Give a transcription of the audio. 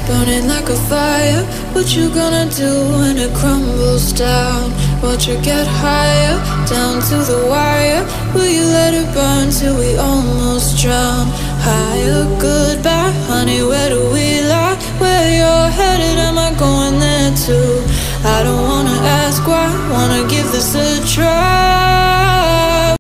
burning like a fire. What you gonna do when it crumbles down? Watch it get higher, down to the wire. Will you let it burn till we almost drown? Higher, goodbye, honey, where do we lie? Where you're headed, am I going there too? I don't wanna ask why, wanna give this a try.